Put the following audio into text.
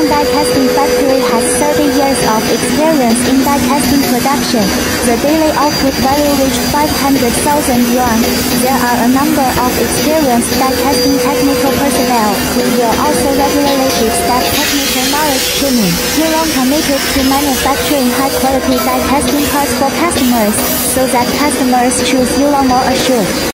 Yulong Die Casting Factory has 30 years of experience in die casting production. The daily output value reached 500,000 yuan. There are a number of experienced die casting technical personnel who will also regularly give staff technical knowledge training. Yulong committed to manufacturing high-quality die casting parts for customers, so that customers choose Yulong more assured.